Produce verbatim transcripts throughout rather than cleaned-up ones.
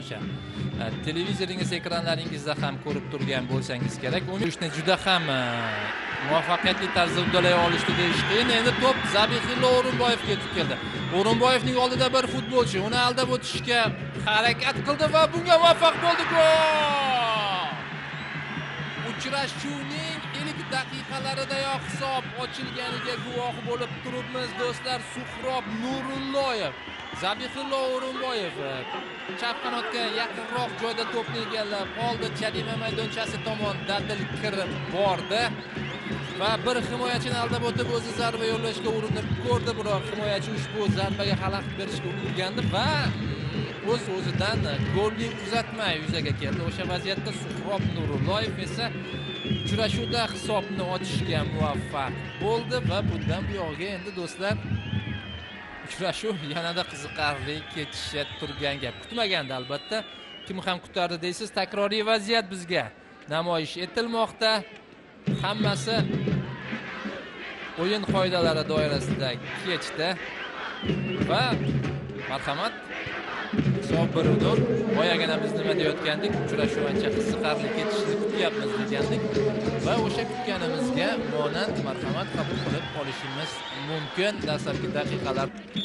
o'sha televizoringiz ekranlaringizda ham ko'rib turgan bo'lsangiz kerak. Uni ishni juda ham muvaffaqiyatli tarzda uddalay olishdi deyish qiyin. Endi to'p Zabihillo O'rinboyevga yetib keldi. O'rinboyevning oldida bir futbolchi uni aldab o'tishga harakat qildi va bunga muvaffaq bo'ldi. Gol! Uchrashuvning ilk daqiqalaridayoq hisob ochilganiga guvoh bo'lib turibmiz do'stlar. Suhrob Nurulloyev, Zabihillo O'rinboyev chap qanotga yaqinroq joyda to'pni egallab oldi. Jarima maydonchasi tomon dadil kirib bordi va bir himoyachini aldab o'tib o'zi zarba yo'llashga urinib ko'rdi, biroq himoyachi ushbu zarbaga xalaqit berishga uringandi va o'z o'zidan golli uzatma yuzaga keldi. O'sha vaziyatda Suhrob Nurulloyev esa uchrashuvda hisobni ochishga muvaffaq bo'ldi va bundan buyog'iga endi do'stlar uchrashuv yanada qiziqarli kechishi turgan gap. Kutmaganda albatta, kim ham kutardi deysiz, takroriy vaziyat bizga namoyish etilmoqda. Hammasi o'yin qoidalari doirasida kechdi va marhamat hisob bir nol. Boyagina biz nima deyotgandik, uchrashuv ancha qiziqarli kechishini kutyapmiz degandik va o'sha kutganimizga monand marhamat qabul qilib olishimiz mumkin. Dastlabki daqiqalar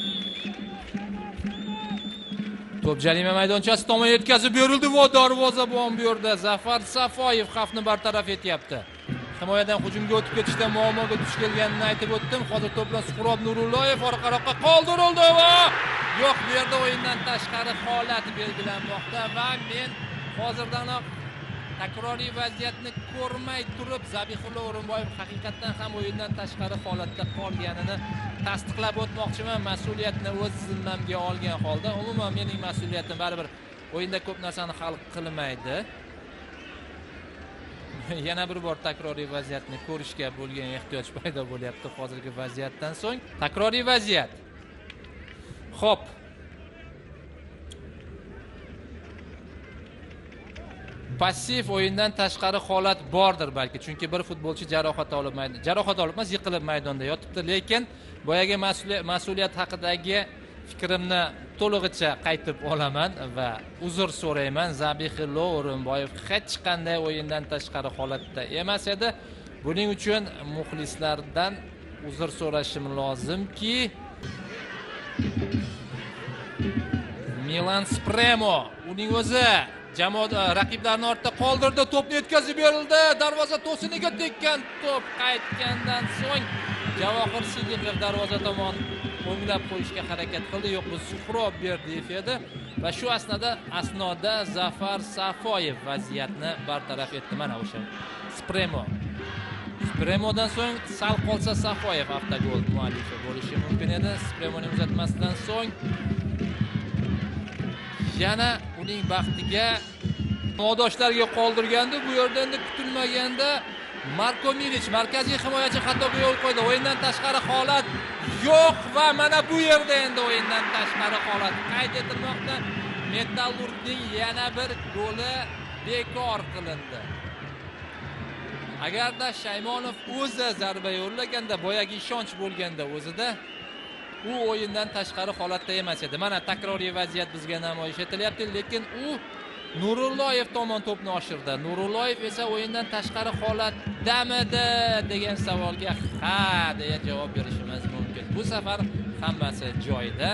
to'p jarima maydonchasi tomon yetkazib berildi va darvozabon bu yerda Zafar Safoyev xavfni bartaraf etyapti. Himoyadan hujumga o'tib ketishda muammoga duch kelganini aytib o'tdim. Hozir to'plar Suhrob Nurulloyev orqaroqqa qoldirildi va yo'q, bu yerda o'yindan tashqari holat belgilanmoqda va men hozirdanoq takroriy vaziyatni ko'rmay turib Zabihillo O'rinboyev haqiqatan ham o'yindan tashqari holatda qolganini tasdiqlab o'tmoqchiman. Mas'uliyatni o'z zimmamga olgan holda, umuman mening mas'uliyatim baribir o'yinda ko'p narsani hal qilmaydi. Yana bir bor takroriy vaziyatni ko'rishga bo'lgan ehtiyoj paydo bo'lyapti hozirgi vaziyatdan so'ng. Takroriy vaziyat. Xo'p. Passiv o'yindan tashqari holat bordir balki, chunki bir futbolchi jarohat olib maydon, jarohat olib emas, yiqilib maydonda yotibdi, lekin boyagi mas'uliyat haqidagi fikrimni to'lig'icha qaytib olaman va uzr so'rayman. Zabihillo O'rinboyev hech qanday o'yindan tashqari holatda emas edi. Buning uchun muxlislardan uzr so'rashim lozimki, Milan Spremo uning o'zi jamoa raqiblarni ortda qoldirdi, to'pni yetkazib berildi. Darvoza to'siniga tekkan to'p qaytgandan so'ng Javohir Sidiqov darvoza tomon o'nglab qo'yishga harakat qildi. Yo'q, bu Suhrob Berdiyev edi va shu asnoda asnoda Zafar Safoyev vaziyatni bartaraf etdi. Mana o'sha Spremo. Spremodan so'ng sal qolsa Safoyev avtogol muallifi bo'lishi mumkin edi. Spremoning uzatmasidan so'ng yana uning baxtiga jamoadoshlarga qoldirgandi. Bu yerda endi kutilmaganda Marko Milic, markaziy himoyachi xatoga yo'l qo'ydi. O'yindan tashqari holat yo'q va mana bu yerda endi o'yindan tashqari holat qayd etilmoqda. Metallurgning yana bir goli bekor qilindi. Agarda Shaymonov o'zi zarba yo'llaganda, boyagi ishonch bo'lganda o'zida, u o'yindan tashqari holatda emas edi. Mana takroriy vaziyat bizga namoyish etilyapti, lekin u Nurulloyev tomon to'pni oshirdi. Nurulloyev esa o'yindan tashqari holatdamidi degan savolga ha deya javob berishimiz mumkin. Bu safar hammasi joyida.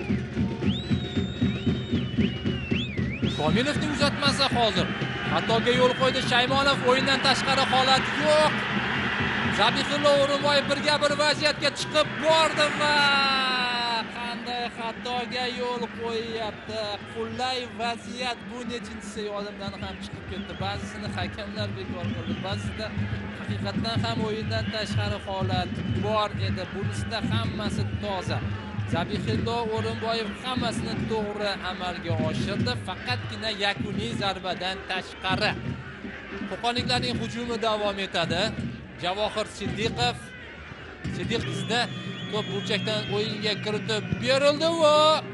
Komilovning uzatmasi hozir xatoga yo'l qo'ydi. Shaymonov o'yindan tashqari holat yo'q. Zabihillo O'rinboyev birga bir vaziyatga chiqib bordi va qanday xatoga yo'l qo'yyapti. Qulay vaziyat, bu nechinchisi yodimdan ham chiqib ketdi. Ba'zisini hakamlar bekor qildi, ba'zida haqiqatan ham o'yindan tashqari holat bor edi. Bunisida hammasi toza. Zabihillo O'rinboyev hammasini to'g'ri amalga oshirdi, faqatgina yakuniy zarbadan tashqari. Qo'qonliklarning hujumi davom etadi. Javohir Sidiqov Sidiqovda to'p burchakdan o'yinga kiritib berildi va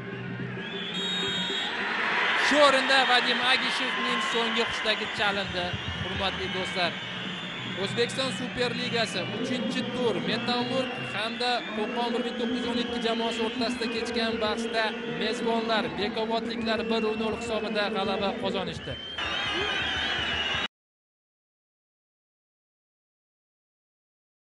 shu o'rinda Vadim Agishevning so'nggi qushdagi chalindi. Hurmatli do'stlar, O'zbekiston Superligasi uchinchi tur Metallurg hamda Qo'qon bir ming to'qqiz yuz o'n ikki jamoasi o'rtasida kechgan bahsda mezbonlar Bekobodliklar bir nol hisobida g'alaba qozonishdi.